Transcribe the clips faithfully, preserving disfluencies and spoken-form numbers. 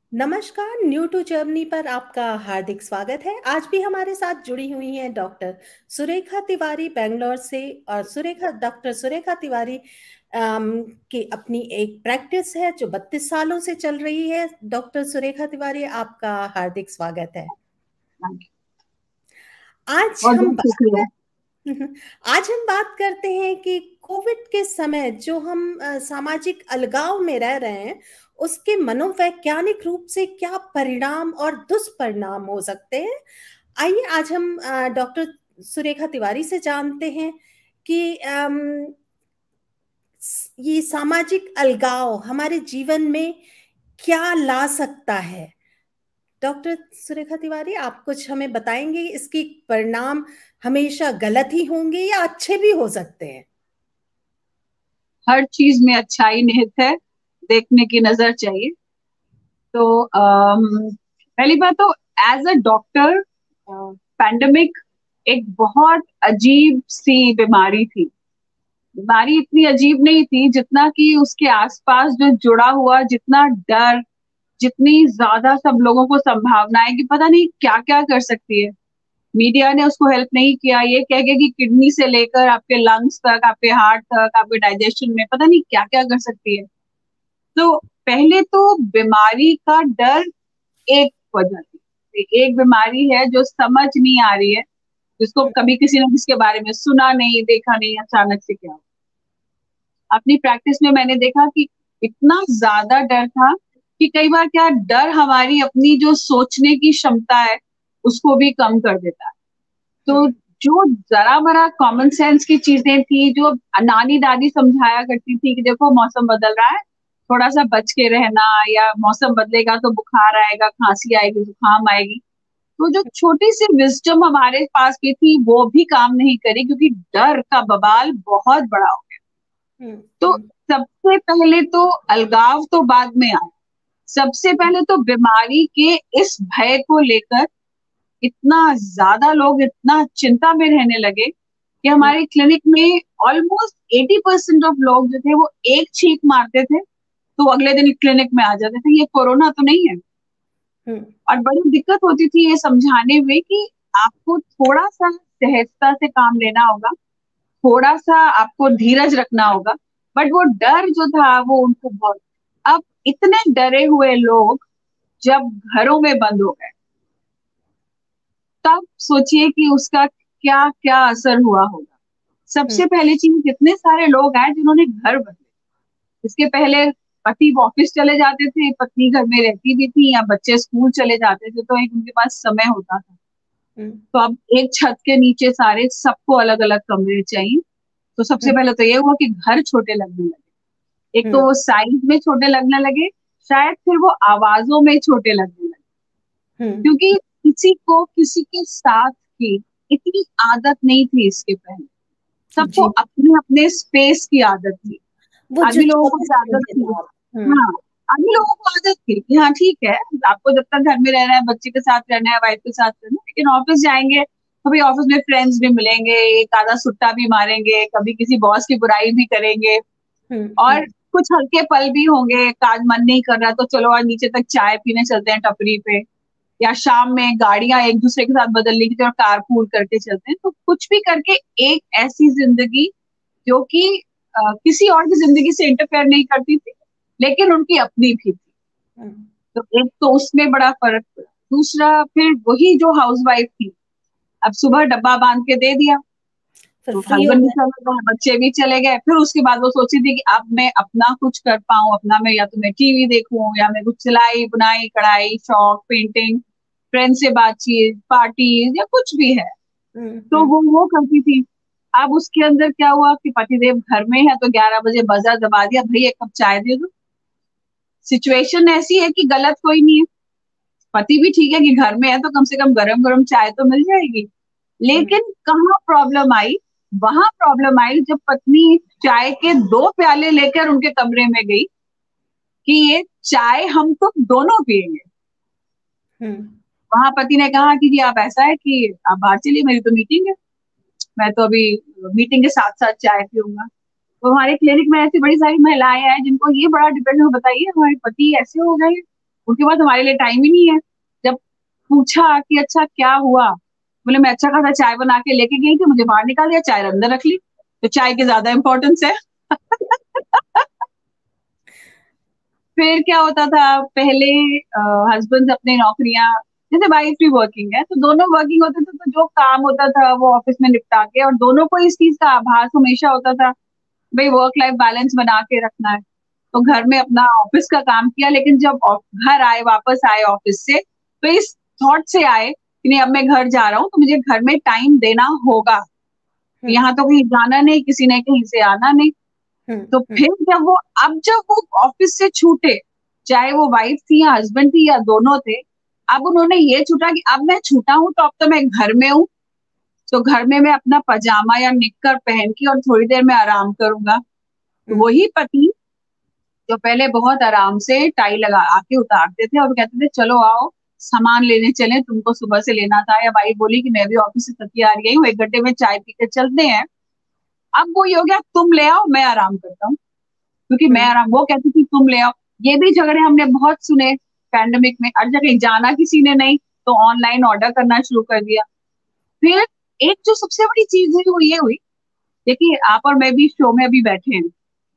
नमस्कार, new to Germany पर आपका हार्दिक स्वागत है। आज भी हमारे साथ जुड़ी हुई हैं डॉक्टर सुरेखा तिवारी बेंगलोर से। और सुरेखा डॉक्टर सुरेखा तिवारी अम, की अपनी एक प्रैक्टिस है जो बत्तीस सालों से चल रही है। डॉक्टर सुरेखा तिवारी, आपका हार्दिक स्वागत है। आज बहुत हम बहुत बात शुक्रिया। आज हम बात करते हैं कि कोविड के समय जो हम अ, सामाजिक अलगाव में रह रहे हैं, उसके मनोवैज्ञानिक रूप से क्या परिणाम और दुष्परिणाम हो सकते हैं। आइए आज हम अ, डॉक्टर सुरेखा तिवारी से जानते हैं कि अम, स- ये सामाजिक अलगाव हमारे जीवन में क्या ला सकता है। डॉक्टर सुरेखा तिवारी, आप कुछ हमें बताएंगे, इसकी परिणाम हमेशा गलत ही होंगे या अच्छे भी हो सकते हैं। हर चीज में अच्छाई निहित है, देखने की नजर चाहिए। तो अम, पहली बात तो एज अ डॉक्टर, पैंडेमिक एक बहुत अजीब सी बीमारी थी। बीमारी इतनी अजीब नहीं थी जितना कि उसके आसपास जो जुड़ा हुआ जितना डर, जितनी ज्यादा सब लोगों को संभावनाएं कि पता नहीं क्या क्या कर सकती है। मीडिया ने उसको हेल्प नहीं किया, ये कह के कि किडनी से लेकर आपके लंग्स तक, आपके हार्ट तक, आपके डाइजेशन में पता नहीं क्या क्या कर सकती है। तो पहले तो बीमारी का डर एक वजह थी। एक बीमारी है जो समझ नहीं आ रही है, जिसको कभी किसी ने किसके बारे में सुना नहीं, देखा नहीं, अचानक से क्या हुआ। अपनी प्रैक्टिस में मैंने देखा कि इतना ज्यादा डर था कि कई बार क्या डर हमारी अपनी जो सोचने की क्षमता है उसको भी कम कर देता है। तो जो जरा मरा कॉमन सेंस की चीजें थी, जो नानी दादी समझाया करती थी कि देखो मौसम बदल रहा है, थोड़ा सा बच के रहना, या मौसम बदलेगा तो बुखार आएगा, खांसी आएगी, जुकाम आएगी। तो जो छोटी सी विजडम हमारे पास की थी वो भी काम नहीं करी, क्योंकि डर का बवाल बहुत बड़ा हो गया। हम्म। तो हम्म। सबसे पहले तो अलगाव तो बाद में आया। सबसे पहले तो बीमारी के इस भय को लेकर इतना ज्यादा लोग इतना चिंता में रहने लगे कि हम्म। हमारे क्लिनिक में ऑलमोस्ट एटी परसेंट ऑफ लोग जो थे वो एक छींक मारते थे तो अगले दिन क्लिनिक में आ जाते थे, ये कोरोना तो नहीं है। हम्म। और बड़ी दिक्कत होती थी ये समझाने में कि आपको थोड़ा सा सहजता से काम लेना होगा, थोड़ा सा आपको धीरज रखना होगा। बट वो डर जो था वो उनको बहुत, अब इतने डरे हुए लोग जब घरों में बंद हो गए, तब सोचिए कि उसका क्या क्या असर हुआ होगा। हम्म। सबसे पहली चीज, कितने सारे लोग हैं जिन्होंने घर बदले। इसके पहले पति ऑफिस चले जाते थे, पत्नी घर में रहती भी थी, या बच्चे स्कूल चले जाते थे, तो एक उनके पास समय होता था। हम्म। तो अब एक छत के नीचे सारे सबको अलग अलग कमरे चाहिए। तो सबसे हम्म। पहले तो ये हुआ कि घर छोटे लगने लगे। एक तो हम्म। वो साइज में छोटे लगने लगे, शायद फिर वो आवाजों में छोटे लगने लगे। हम्म। क्योंकि किसी को किसी के साथ की इतनी आदत नहीं थी इसके पहले। सबको जी। अपने अपने स्पेस की आदत थी। वो जो आदमी लोगों को चौबीस भी आदत घंटे थी। था। हम्म। हाँ, आदमी लोगों को आदत थी कि हाँ ठीक है, आपको जब तक घर में रहना है, बच्चे के साथ रहना है, वाइफ के साथ रहना है, लेकिन ऑफिस जाएंगे तो भाई ऑफिस में फ्रेंड्स भी मिलेंगे, एक आधा सुट्टा भी मारेंगे, कभी किसी बॉस की बुराई भी करेंगे, हम्म। और हम्म। कुछ हल्के पल भी होंगे। आज मन नहीं कर रहा तो चलो आज नीचे तक चाय पीने चलते हैं टपरी पे, या शाम में गाड़ियां एक दूसरे के साथ बदल ली और कार पूल करके चलते हैं। तो कुछ भी करके एक ऐसी जिंदगी जो कि अ, किसी और की जिंदगी से इंटरफेयर नहीं करती थी, लेकिन उनकी अपनी भी थी। हम्म। तो एक तो उसमें बड़ा फर्क पड़ा। दूसरा, फिर वही जो हाउसवाइफ थी, अब सुबह डब्बा बांध के दे दिया, फिर तो फ्री हो हस्बैंड भी गए। चले गए, बच्चे भी चले गए। फिर उसके बाद वो सोची थी कि अब मैं अपना कुछ कर पाऊं, अपना मैं या तो मैं टीवी देखूं, या मैं कुछ सिलाई बुनाई कढ़ाई शौक पेंटिंग, फ्रेंड से बातचीत, पार्टीज, या कुछ भी है, हम्म। तो हम्म। वो वो करती थी। अब उसके अंदर क्या हुआ कि पतिदेव घर में है, तो ग्यारह बजे बजा दबा दिया, भाई एक कप चाय दे दो। सिचुएशन ऐसी है कि गलत कोई नहीं है, पति भी ठीक है कि घर में है तो कम से कम गरम गरम चाय तो मिल जाएगी। हम्म। लेकिन कहाँ प्रॉब्लम आई, वहां प्रॉब्लम आई जब पत्नी चाय के दो प्याले लेकर उनके कमरे में गई कि ये चाय हम तो दोनों पियेंगे। हम्म। वहां पति ने कहा कि जी आप ऐसा है कि आप बाहर चलिए, मेरी तो मीटिंग है, मैं तो अभी मीटिंग के साथ साथ चाय पीऊंगा। तो हमारे क्लिनिक में ऐसी बड़ी सारी महिलाएं हैं जिनको ये बड़ा डिपेंड हो, बताइए हमारे पति ऐसे हो गए, उनके पास हमारे लिए टाइम ही नहीं है। जब पूछा कि अच्छा क्या हुआ, बोले मैं अच्छा खासा चाय बना के लेके गई थी, मुझे बाहर निकाल दिया, चाय अंदर रख ली, तो चाय की ज्यादा इंपॉर्टेंस है। फिर क्या होता था पहले, हस्बैंड अपने नौकरियां, जैसे वाइफ भी वर्किंग है तो दोनों वर्किंग होते थे, तो जो काम होता था वो ऑफिस में निपटा के, और दोनों को इस चीज का आभास हमेशा होता था भाई वर्क लाइफ बैलेंस बना के रखना है। तो घर में अपना ऑफिस का काम किया, लेकिन जब ऑफ- घर आए, वापस आए ऑफिस से, तो इस थॉट से आए कि नहीं अब मैं घर जा रहा हूँ तो मुझे घर में टाइम देना होगा। हम्म। यहाँ तो कहीं जाना नहीं, किसी ने कहीं से आना नहीं। हम्म। तो हम्म। फिर जब वो अब जब वो ऑफिस से छूटे, चाहे वो वाइफ थी या हस्बैंड थी या दोनों थे, अब उन्होंने ये छूटा कि अब मैं छूटा हूं तो अब तो मैं घर में हूँ, तो घर में मैं अपना पजामा या निक्कर पहन के और थोड़ी देर में आराम करूंगा। तो हम्म। वही पति जो पहले बहुत आराम से टाई लगा आके उतारते थे और कहते थे चलो आओ सामान लेने चले, तुमको सुबह से लेना था, या भाई बोली कि मैं भी ऑफिस से थकी आ रही हूँ, एक घंटे में चाय पी के चलते हैं। अब वो ये हो गया तुम ले आओ मैं आराम करता हूँ, क्योंकि मैं हम्म। आराम, वो कहती थी तुम ले आओ। ये भी झगड़े हमने बहुत सुने पैंडेमिक में, हर जगह जाना किसी ने नहीं तो ऑनलाइन ऑर्डर करना शुरू कर दिया। फिर एक जो सबसे बड़ी चीज हुई वो ये हुई, देखिए आप और मैं भी शो में अभी बैठे हैं,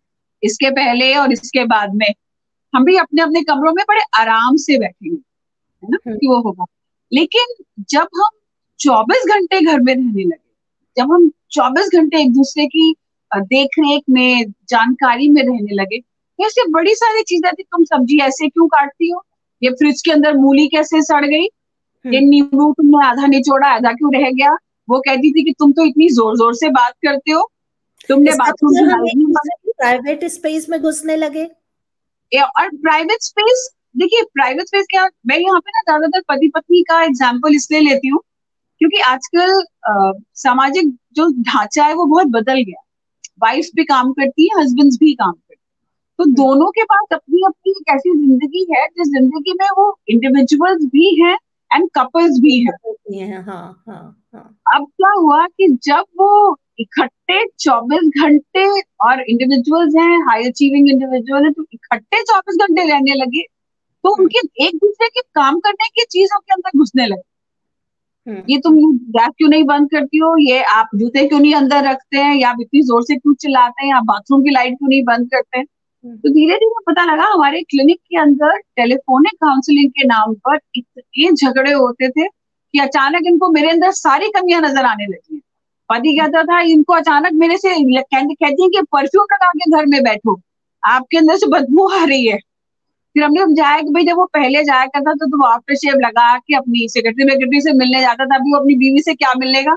इसके पहले और इसके बाद में हम भी अपने अपने कमरों में बड़े आराम से बैठे हैं, है ना हम्म। कि वो होगा। लेकिन जब हम चौबीस घंटे घर में रहने लगे, जब हम चौबीस घंटे एक दूसरे की अ, देख रेख में, जानकारी में रहने लगे, तो ऐसे बड़ी सारी चीजें थी, तुम सब्जी ऐसे क्यों काटती हो, ये फ्रिज के अंदर मूली कैसे सड़ गई, ये हम्म। नींबू तुमने आधा निचोड़ा आधा क्यों रह गया। वो कहती थी कि तुम तो इतनी जोर जोर से बात करते हो, तुमने इसका बाथरूम की मतलब हम लाइट एक नहीं बंद दूसरे की प्राइवेट स्पेस में घुसने लगे। की। और प्राइवेट स्पेस, देखिए प्राइवेट स्पेस क्या, मैं यहाँ पे ना ज्यादातर पति पत्नी का एग्जाम्पल इसलिए लेती हूँ क्योंकि आजकल अ, सामाजिक जो ढांचा है वो बहुत बदल गया। वाइफ भी काम करती है, हस्बैंड्स भी काम करते हैं, तो हम्म। दोनों के पास अपनी अपनी एक ऐसी जिंदगी है जिस जिंदगी में वो इंडिविजुअल्स भी हैं एंड कपल्स भी हैं। होती हैं, हाँ हाँ हाँ। अब क्या हुआ कि जब वो इकट्ठे चौबीस घंटे, और इंडिविजुअल्स हैं, हाई अचीविंग इंडिविजुअल है, तो इकट्ठे चौबीस घंटे रहने लगे, तो हम्म। उनके एक दूसरे के काम करने की चीजों के अंदर घुसने लगे। हम्म। ये तुम हम्म। गैस क्यों नहीं बंद करती हो, ये आप जूते क्यों नहीं अंदर रखते हैं, या आप इतनी जोर से क्यों चिल्लाते हैं, या बाथरूम की लाइट क्यों नहीं बंद करते हैं। हम्म। तो धीरे धीरे पता लगा हमारे क्लिनिक के अंदर टेलीफोनिक काउंसलिंग के नाम पर इतने झगड़े होते थे कि अचानक इनको मेरे अंदर सारी कमियां नजर आने लगी हैं। पति कहता था इनको अचानक मेरे से कहती कहती है कि परफ्यूम लगा के घर में बैठो, आपके अंदर से बदबू आ रही है। फिर हमने समझाया कि भाई जब वो पहले जाया करता था तो वो आफ्टर शेव लगा के अपनी सेक्रेटरी वेक्रेटरी से मिलने जाता था, अभी वो अपनी बीवी से क्या मिलेगा।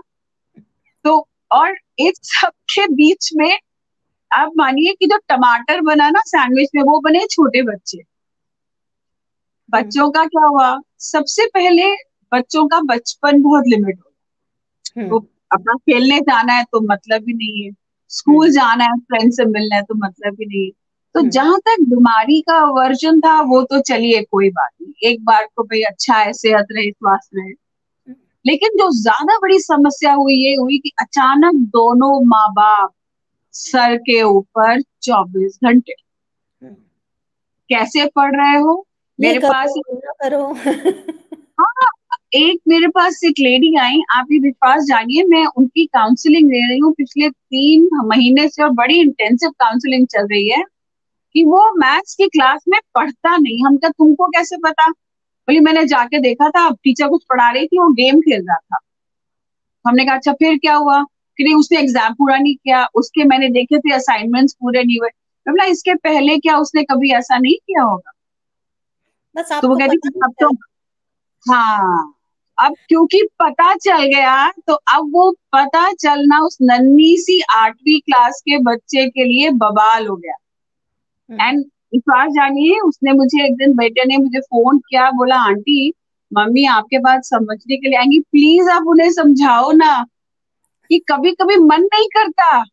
तो और इस सब के बीच में आप मानिए कि जो टमाटर बना ना सैंडविच में, वो बने छोटे बच्चे। हम्म। बच्चों का क्या हुआ, सबसे पहले बच्चों का बचपन बहुत लिमिट हो, तो हम्म। अपना खेलने जाना है तो मतलब ही नहीं है, स्कूल हम्म। जाना है फ्रेंड से मिलना है तो मतलब ही नहीं है। तो हम्म। जहां तक बीमारी का वर्जन था वो तो चलिए कोई बात नहीं, एक बार को भाई अच्छा है, सेहत रहे, स्वास्थ्य रहे। लेकिन जो ज्यादा बड़ी समस्या हुई ये हुई कि अचानक दोनों माँ बाप सर के ऊपर चौबीस घंटे, हम्म। कैसे पढ़ रहे हो। ये मेरे पास, करो ना करो। हाँ, एक मेरे पास एक लेडी आई, आप ये विश्वास जानिए, मैं उनकी काउंसलिंग ले रही हूँ पिछले तीन महीने से, और बड़ी इंटेंसिव काउंसलिंग चल रही है कि वो मैथ्स की क्लास में पढ़ता नहीं। हम क्या, तुमको कैसे पता, बोली मैंने जाके देखा था, अब टीचर कुछ पढ़ा रही थी, वो गेम खेल रहा था। हमने कहा अच्छा फिर क्या हुआ, कि नहीं उसने एग्जाम पूरा नहीं किया, उसके मैंने देखे थे असाइनमेंट्स पूरे नहीं हुए। मैं बोला इसके पहले क्या उसने कभी ऐसा नहीं किया होगा। बस तो वो आपको कहती पता थी नहीं अब तो, चल। हाँ, अब क्योंकि पता चल गया, तो अब वो पता चलना उस नन्ही सी आठवीं क्लास के बच्चे के लिए बवाल हो गया। हम्म। एंड विश्वास जानिए, उसने मुझे एक दिन, बेटे ने मुझे फोन किया, बोला आंटी मम्मी आपके पास समझने के लिए आएंगी, प्लीज आप उन्हें समझाओ ना कि कभी कभी मन नहीं करता।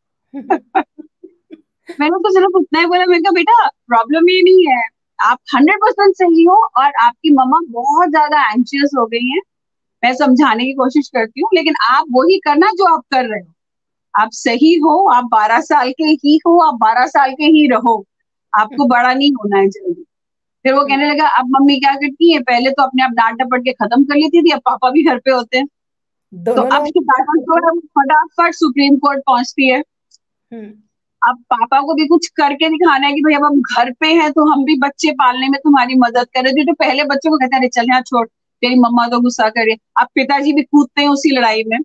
मैंने तो सिर्फ उतना ही बोला, मैंने कहा बेटा प्रॉब्लम ये नहीं है, आप हंड्रेड परसेंट सही हो, और आपकी मम्मा बहुत ज्यादा एंशियस हो गई हैं, मैं समझाने की कोशिश करती हूँ, लेकिन आप वही करना जो आप कर रहे हो, आप सही हो, आप बारह साल के ही हो, आप बारह साल के ही रहो, आपको बड़ा नहीं होना है जल्दी। फिर वो कहने लगा अब मम्मी क्या करती है, पहले तो अपने आप डांट डपट के खत्म कर लेती थी, अब पापा भी घर पे होते हैं। तो दोनों अब लोग क्या शिकायत करते हैं? फटाफट सुप्रीम कोर्ट पहुंचती है। हम्म। अब पापा को भी कुछ करके दिखाना है कि भाई अब हम घर पे हैं तो हम भी बच्चे पालने में तुम्हारी मदद कर रहे थे। तो पहले बच्चों को कहते हैं अरे चल यहाँ छोड़, तेरी मम्मा तो गुस्सा करे। अब पिताजी भी कूदते हैं उसी लड़ाई में।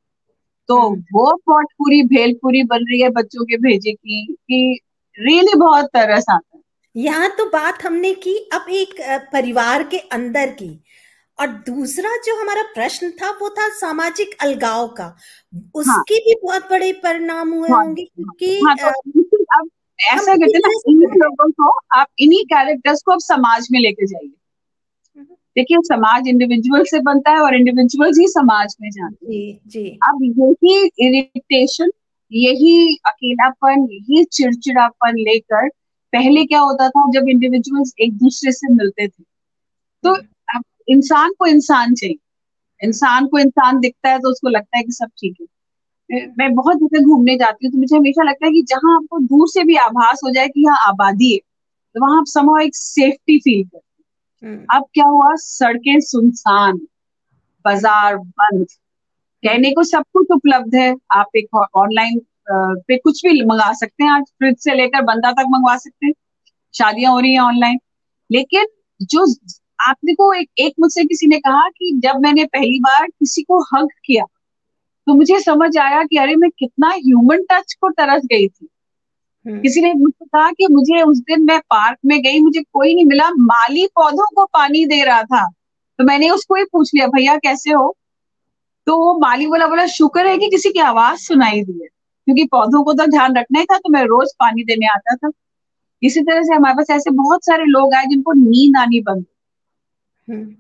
तो हम्म। वो पूरी भेलपुरी बन रही है बच्चों के भेजे की कि रियली बहुत तरस आता है। यहाँ तो बात हमने की अब एक अ, परिवार के अंदर की, और दूसरा जो हमारा प्रश्न था वो था सामाजिक अलगाव का। हाँ उसके भी बहुत बड़े परिणाम हुए हाँ होंगे, हाँ क्योंकि हाँ, तो अ, इसी- अब हम ऐसा पूरी कहते हैं ना, तरह से इन्हीं जुड़ गए। लोगों को आप इन्हीं कैरेक्टर्स को अब समाज में लेके जाइए। हम्म। देखिए समाज इंडिविजुअल से बनता है और इंडिविजुअल्स ही समाज में जाते जी जी। हैं। अब यही इरिटेशन, यही अकेलापन, यही चिड़चिड़ापन लेकर पहले क्या होता था जब इंडिविजुअल्स एक दूसरे से मिलते थे तो हम्म। अब इंसान को इंसान चाहिए, इंसान को इंसान दिखता है तो उसको लगता है कि सब ठीक है। मैं हम्म। मैं बहुत जगह घूमने जाती हूँ तो मुझे हमेशा लगता है कि जहां आपको दूर से भी आभास हो जाए कि यहाँ आबादी है तो वहां आप समझो एक सेफ्टी फील करते हम्म। हैं। अब क्या हुआ, सड़कें सुनसान, हम्म। बाजार बंद, हम्म। कहने को सब कुछ उपलब्ध है। आप एक ऑनलाइन पे कुछ भी मंगा सकते हैं, आज फ्रिज से लेकर बंदा तक मंगवा सकते हैं, शादियां हो रही हैं ऑनलाइन। लेकिन जो आपने को एक, एक मुझसे किसी ने कहा कि जब मैंने पहली बार किसी को हग किया तो मुझे समझ आया कि अरे मैं कितना ह्यूमन टच को तरस गई थी। हम्म। किसी ने मुझसे कहा कि मुझे उस दिन मैं पार्क में गई, मुझे कोई नहीं मिला, माली पौधों को पानी दे रहा था। तो मैंने उसको ही पूछ लिया भैया कैसे हो। तो वो माली बोला बोला शुक्र है कि किसी की आवाज सुनाई दी है, क्योंकि पौधों को तो ध्यान रखना ही था तो मैं रोज पानी देने आता था। इसी तरह से हमारे पास ऐसे बहुत सारे लोग आए जिनको नींद आनी बंद, हम्म।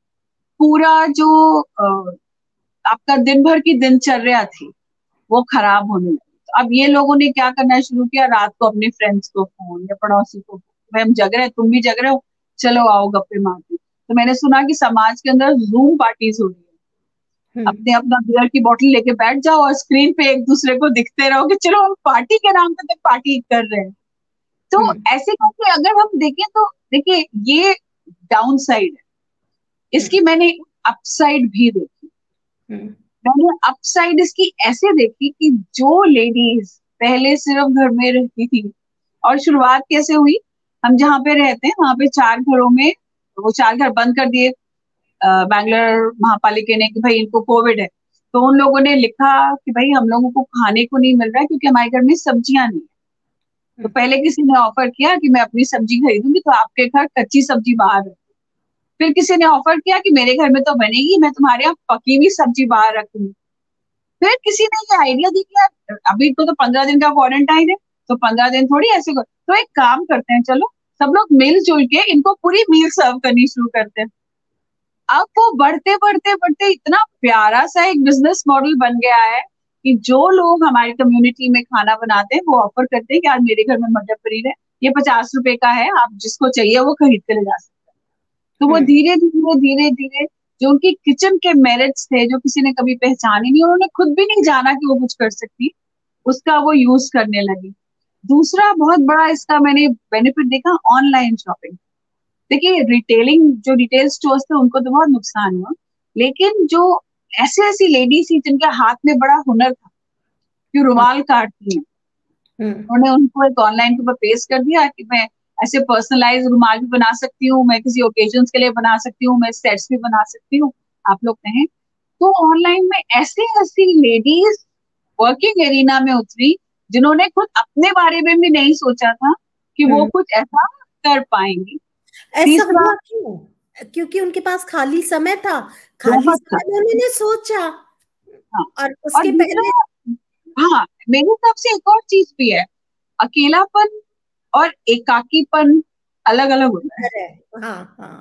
पूरा जो अ, आपका दिन भर की दिनचर्या थी वो खराब होने लगी। तो अब ये लोगों ने क्या करना शुरू किया, रात को अपने फ्रेंड्स को फोन या पड़ोसी को, भाई हम जग रहे हैं तुम भी जग रहे हो, चलो आओ गप्पे मारते हैं। तो मैंने सुना कि समाज के अंदर जूम पार्टीज हो रही है। हम्म। अपने अपना बियर की बोतल लेके बैठ जाओ और स्क्रीन पे एक दूसरे को दिखते रहो कि चलो हम पार्टी के नाम पे तो पार्टी कर रहे हैं। तो हम्म। ऐसे करके अगर हम देखें तो देखिए ये डाउन साइड है, इसकी हम्म। मैंने अपसाइड भी देखी। हम्म। मैंने अपसाइड इसकी ऐसे देखी कि जो लेडीज पहले सिर्फ घर में रहती थी, और शुरुआत कैसे हुई, हम जहाँ पे रहते हैं वहां पे चार घरों में, वो चार घर बंद कर दिए बैंगलोर महापालिका ने कि भाई इनको कोविड है। तो उन लोगों ने लिखा कि भाई हम लोगों को खाने को नहीं मिल रहा है क्योंकि हमारे घर में सब्जियां नहीं है। तो हम्म। पहले किसी ने ऑफर किया कि मैं अपनी सब्जी खरीदूंगी तो आपके घर कच्ची सब्जी बाहर रख। फिर किसी ने ऑफर किया कि मेरे घर में तो बनेगी, मैं तुम्हारे यहाँ पकी हुई सब्जी बाहर रखूंगी। फिर किसी ने ये आइडिया दी कि यार अभी तो, तो पंद्रह दिन का क्वारंटाइन है तो पंद्रह दिन थोड़ी ऐसे कर, तो एक काम करते हैं चलो सब लोग मिलजुल के इनको पूरी मील सर्व करनी शुरू करते हैं। अब वो बढ़ते बढ़ते बढ़ते इतना प्यारा सा एक बिजनेस मॉडल बन गया है कि जो लोग हमारी कम्युनिटी में खाना बनाते हैं वो ऑफर करते हैं कि यार मेरे घर में मटर पनीर है, ये पचास रुपए का है, आप जिसको चाहिए वो खरीद के ले जा सकते हैं। तो वो हम्म। धीरे धीरे धीरे धीरे जो उनकी किचन के मेरिट्स थे जो किसी ने कभी पहचाने नहीं, उन्होंने खुद भी नहीं जाना कि वो कुछ कर सकती, उसका वो यूज करने लगी। दूसरा बहुत बड़ा इसका मैंने बेनिफिट देखा, ऑनलाइन शॉपिंग। देखिए रिटेलिंग जो रिटेल स्टोर्स थे उनको तो बहुत नुकसान हुआ, लेकिन जो ऐसी ऐसी लेडीज थी जिनके हाथ में बड़ा हुनर था, जो रुमाल काटती हैं, हम्म। उन्होंने उनको एक ऑनलाइन के ऊपर पेश कर दिया कि मैं ऐसे पर्सनलाइज रुमाल भी बना सकती हूँ, मैं किसी ओकेजन के लिए बना सकती हूँ, मैं सेट्स भी बना सकती हूँ, आप लोग कहें। तो ऑनलाइन में ऐसी ऐसी लेडीज वर्किंग एरिना में उतरी जिन्होंने खुद अपने बारे में भी नहीं सोचा था कि वो हम्म। कुछ ऐसा कर पाएंगी। ऐसा तीसरा, हुआ क्यों? क्योंकि उनके पास खाली समय था, खाली बहुत था। समय में उन्होंने सोचा, हाँ और और उसके पहले। दूसरा, हाँ मेरे हिसाब से एक और चीज भी है, अकेलापन और एकाकीपन अलग अलग होता है। है। हाँ हाँ।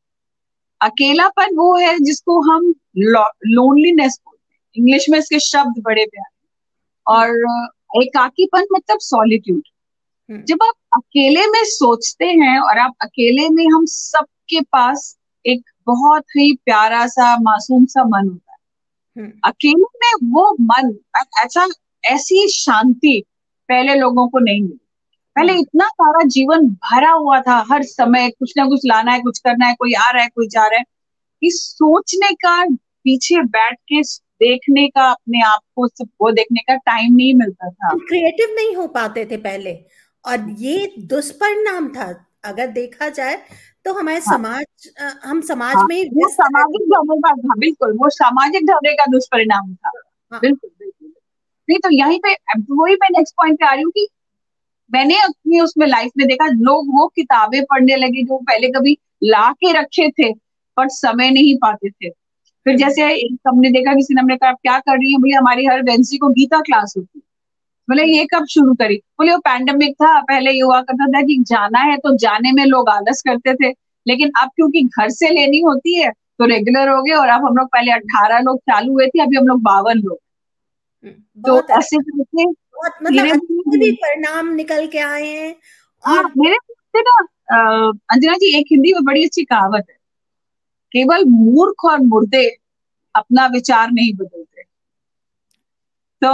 अकेलापन वो है जिसको हम लोनलीनेस बोलते हैं, इंग्लिश में इसके शब्द बड़े प्यारे। हम्म। और एकाकीपन मतलब सॉलिट्यूड। हम्म। जब आप अकेले में सोचते हैं और आप अकेले में, हम सबके पास एक बहुत ही प्यारा सा मासूम सा मन होता है, हम्म। अकेले में वो मन, ऐसा ऐसी शांति पहले लोगों को नहीं मिली। पहले हम्म। इतना सारा जीवन भरा हुआ था, हर समय कुछ ना कुछ लाना है, कुछ करना है, कोई आ रहा है, कोई जा रहा है, इस सोचने का, पीछे बैठ के देखने का, अपने आप को सिर्फ वो देखने का टाइम नहीं मिलता था। हम क्रिएटिव नहीं हो पाते थे पहले, और ये दुष्परिणाम था। अगर देखा जाए तो हमारे हाँ समाज, अ, हम समाज हाँ, में ही वो व्यस्त रहते सामाजिक थे। ढर्रे का था, बिल्कुल वो सामाजिक ढर्रे का दुष्परिणाम था। हाँ। बिल्कुल बिल्कुल। नहीं तो यहीं पे अब वही मैं नेक्स्ट पॉइंट पे आ रही हूँ कि मैंने अपनी उसमें लाइफ में देखा, लोग वो किताबें पढ़ने लगे जो पहले कभी ला के रखे थे पर समय नहीं पाते थे। फिर हम्म। जैसे एक हमने देखा, किसी ने हमने कहा "आप क्या कर रही है भैया, हमारी हर वेंसडे को गीता क्लास होती है"। बोले हम्म। ये कब शुरू करी? बोले वो पैंडेमिक था, पहले ये हुआ करता था कि जाना है तो जाने में लोग आलस करते थे, लेकिन अब क्योंकि घर से लेनी होती है तो रेगुलर हो गए, और अब हम लोग, पहले अट्ठारह लोग चालू हुए थे, अभी हम लोग बावन लोग। हम्म, तो बहुत अच्छा। ऐसे करके बहुत मतलब धीरे अच्छे भी धीरे। परिणाम निकल के आए हैं। हाँ, और मेरे से ना, अ, अंजना जी, एक हिंदी में बड़ी अच्छी कहावत है, केवल मूर्ख और मुर्दे अपना विचार नहीं बदलते। तो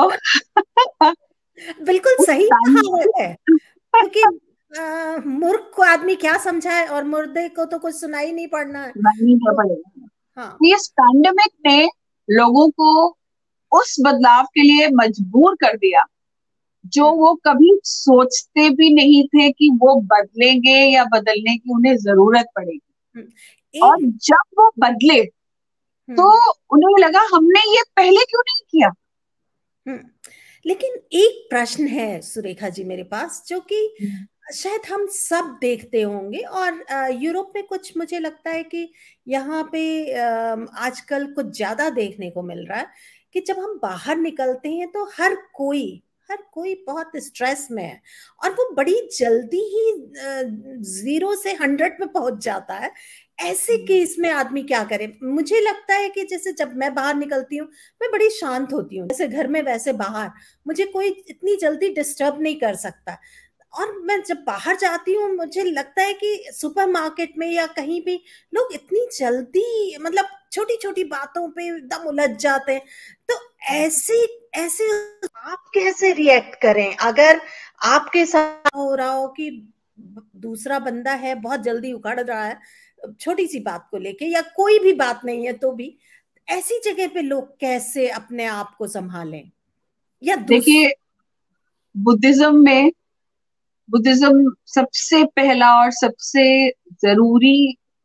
बिल्कुल उस सही टाइम कहावत है, क्योंकि अ, मूर्ख को आदमी क्या समझाए, और मुर्दे को तो कुछ सुनाई नहीं पड़ना है। नहीं कर तो पड़ेगा। हाँ। ये पैंडेमिक ने लोगों को उस बदलाव के लिए मजबूर कर दिया जो हम्म। वो कभी सोचते भी नहीं थे कि वो बदलेंगे या बदलने की उन्हें जरूरत पड़ेगी। हम्म। और एक। जब वो बदले तो हम्म। उन्हें लगा हमने ये पहले क्यों नहीं किया। हम्म। लेकिन एक प्रश्न है सुरेखा जी मेरे पास, जो कि शायद हम सब देखते होंगे, और अ, यूरोप में कुछ मुझे लगता है कि यहाँ पे अ, आजकल कुछ ज्यादा देखने को मिल रहा है, कि जब हम बाहर निकलते हैं तो हर कोई हर कोई बहुत स्ट्रेस में है, और वो बड़ी जल्दी ही जीरो से हंड्रेड पे पहुंच जाता है। ऐसे केस में आदमी क्या करे? मुझे लगता है कि जैसे जब मैं बाहर निकलती हूँ, मैं बड़ी शांत होती हूँ, जैसे घर में वैसे बाहर मुझे कोई इतनी जल्दी डिस्टर्ब नहीं कर सकता। और मैं जब बाहर जाती हूँ, मुझे लगता है कि सुपरमार्केट में या कहीं भी लोग इतनी जल्दी, मतलब छोटी छोटी बातों पे एकदम उलझ जाते हैं। तो ऐसे ऐसे आप कैसे रिएक्ट करें अगर आपके साथ हो रहा हो कि दूसरा बंदा है बहुत जल्दी उखड़ रहा है छोटी सी बात को लेके, या कोई भी बात नहीं है तो भी, ऐसी जगह पे लोग कैसे अपने आप को संभालें? या दूसरा। देखिए, बुद्धिज्म में बुद्धिज्म सबसे पहला और सबसे जरूरी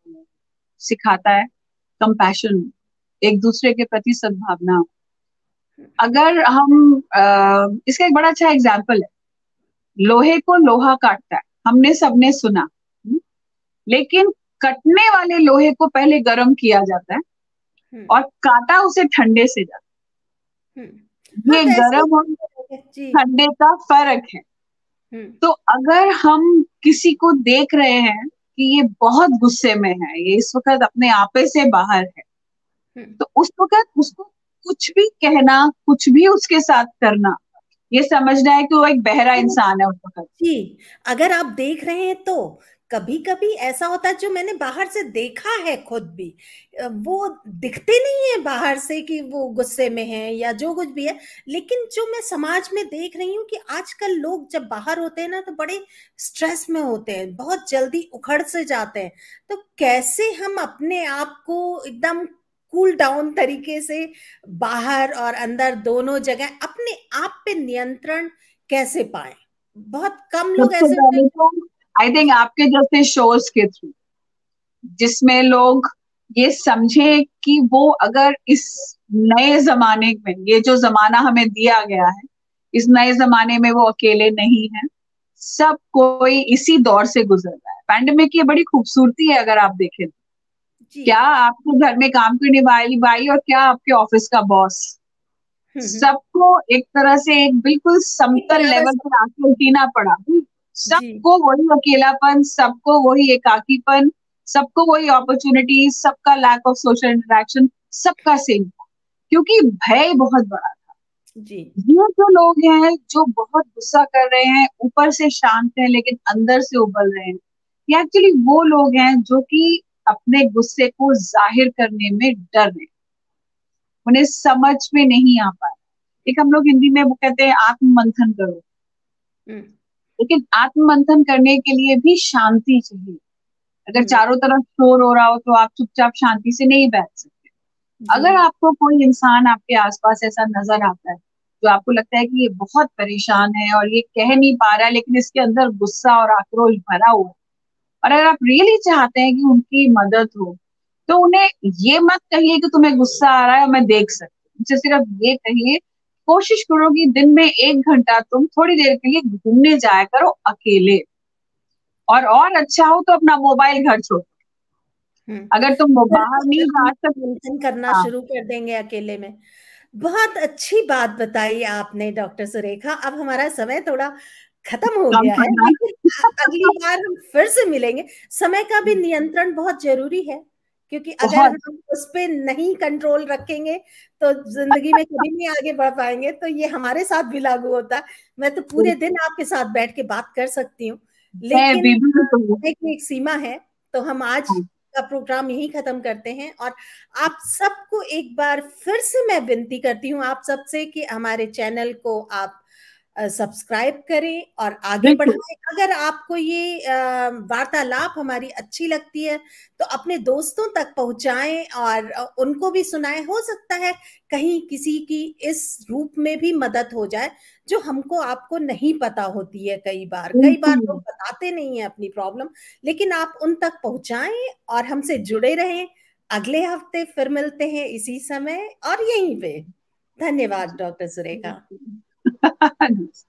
सिखाता है कंपैशन, एक दूसरे के प्रति सद्भावना। अगर हम अ, इसका एक बड़ा अच्छा एग्जाम्पल है, लोहे को लोहा काटता है, हमने सबने सुना। हम्म, लेकिन कटने वाले लोहे को पहले गर्म किया जाता है हम्म। और काटा उसे ठंडे से जाता हम्म। है। हाँ, ये वैसे गर्म और ही जी। ठंडे का फर्क है। हम्म। तो अगर हम किसी को देख रहे हैं कि ये बहुत गुस्से में है, ये इस वक्त अपने आपे से बाहर है, हम्म। तो उस वक्त उसको कुछ भी कहना, कुछ भी उसके साथ करना, ये समझना है कि वो एक बहरा इंसान है उस वक्त। जी। अगर आप देख रहे हैं तो कभी कभी ऐसा होता है, जो मैंने बाहर से देखा है खुद भी, अ, वो दिखते नहीं है बाहर से कि वो गुस्से में है या जो कुछ भी है। लेकिन जो मैं समाज में देख रही हूँ कि आजकल लोग जब बाहर होते हैं ना, तो बड़े स्ट्रेस में होते हैं, बहुत जल्दी उखड़ से जाते हैं। तो कैसे हम अपने आप को एकदम कूल डाउन तरीके से बाहर और अंदर दोनों जगह अपने आप पे नियंत्रण कैसे पाए? बहुत कम लोग सबसे ऐसे होते पहले तो आई हैं। थिंक जी। आपके जैसे शोज के थ्रू, जिसमें लोग ये समझे कि वो अगर इस नए जमाने में, ये जो जमाना हमें दिया गया है, इस नए जमाने में वो अकेले नहीं है, सब कोई इसी दौर से गुजर रहा है। पैंडेमिक की बड़ी खूबसूरती है अगर आप देखें तो। जी। क्या आपके घर में काम करने वाली बाई और क्या आपके ऑफिस का बॉस, हम्म। हम्म। सबको एक तरह से एक बिल्कुल एक समतल बराबर लेवल से। पर आके जीना पड़ा। जी। सबको वही अकेलापन, सबको वही एकाकीपन, सबको वही अपॉर्चुनिटी, सबका लैक ऑफ सोशल इंटरेक्शन, सबका सेम था, क्योंकि भय बहुत बड़ा। जी। ये जो लोग हैं जो बहुत गुस्सा कर रहे हैं, ऊपर से शांत हैं लेकिन अंदर से उबल रहे हैं, ये एक्चुअली वो लोग हैं जो कि अपने गुस्से को जाहिर करने में डर रहे हैं, उन्हें समझ में नहीं आ पा रहा। एक हम लोग हिंदी में वो कहते हैं आत्म मंथन करो। हम्म। लेकिन आत्ममंथन करने के लिए भी शांति चाहिए। अगर हम्म। चारों तरफ शोर हो रहा हो तो आप चुपचाप शांति से नहीं बैठ सकते। जी। अगर आपको कोई इंसान आपके आसपास ऐसा नजर आता है जो आपको लगता है कि ये बहुत परेशान है और ये कह नहीं पा रहा है लेकिन इसके अंदर गुस्सा और आक्रोश भरा हुआ है, और अगर आप रियली चाहते हैं कि उनकी मदद हो, तो उन्हें ये मत कहिए कि तुम्हें गुस्सा आ रहा है और मैं देख सकती हूँ। उनसे सिर्फ ये कहिए, कोशिश करो कि दिन में एक घंटा तुम थोड़ी देर के लिए घूमने जाया करो अकेले, और और अच्छा हो तो अपना मोबाइल घर छोड़ो। हम्म। अगर तुम फिर बाहर नहीं अगर हम जा सकते। चिंतन करना हाँ। शुरू कर देंगे अकेले में। बहुत अच्छी बात बताई आपने डॉक्टर सुरेखा। अब हमारा समय थोड़ा खत्म हो कम गया है, पढ़ना। लेकिन अ- अगली बार हम फिर से मिलेंगे। समय का भी नियंत्रण बहुत जरूरी है, क्योंकि अगर बहुत। हम उस पे नहीं कंट्रोल रखेंगे तो जिंदगी में कभी नहीं आगे बढ़ पाएंगे। तो ये हमारे साथ भी लागू होता है। मैं तो पूरे दिन आपके साथ बैठ के बात कर सकती हूँ, मैं लेकिन बीबी अ, तो समय की एक सीमा है। तो हम आज का प्रोग्राम यही खत्म करते हैं, और आप सबको एक बार फिर से मैं विनती करती हूँ आप सबसे कि हमारे चैनल को आप सब्सक्राइब करें और आगे बिल्कुल। बढ़ाएं। अगर आपको ये अ, वार्तालाप हमारी अच्छी लगती है तो अपने दोस्तों तक पहुंचाएं और अ, उनको भी सुनाएं। हो सकता है कहीं किसी की इस रूप में भी मदद हो जाए जो हमको आपको नहीं पता होती है। कई बार कई बार बिल्कुल। लोग बताते नहीं है अपनी प्रॉब्लम, लेकिन आप उन तक पहुंचाएं और हमसे जुड़े रहें। अगले हफ्ते फिर मिलते हैं इसी समय और यहीं पे। धन्यवाद डॉक्टर सुरेखा। बिल्कुल।